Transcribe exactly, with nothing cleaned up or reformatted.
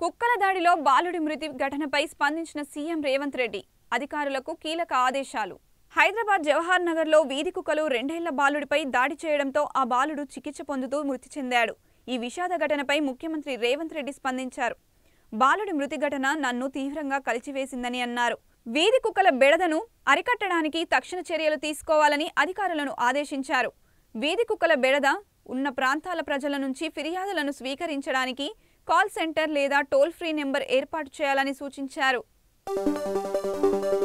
కుక్కల దాడిలో బాలుడి మృతి ఘటనపై స్పందించిన సీఎం రేవంత్ రెడ్డి అధికారులకు కీలక ఆదేశాలు. హైదరాబాద్ జవహర్ నగర్లో వీధి కుక్కలు రెండేళ్ల బాలుడిపై దాడి చేయడంతో ఆ బాలుడు చికిత్స పొందుతూ మృతి చెందాడు. ఈ విషాద ఘటనపై ముఖ్యమంత్రి రేవంత్ రెడ్డి స్పందించారు. బాలుడి మృతి ఘటన నన్ను తీవ్రంగా కలిచివేసిందని అన్నారు. వీధి కుక్కల బెడదను అరికట్టడానికి తక్షణ చర్యలు తీసుకోవాలని అధికారులను ఆదేశించారు. వీధి కుక్కల బెడద ఉన్న ప్రాంతాల ప్రజల నుంచి ఫిర్యాదులను స్వీకరించడానికి కాల్ సెంటర్ లేదా టోల్ ఫ్రీ నెంబర్ ఏర్పాటు చేయాలని సూచించారు.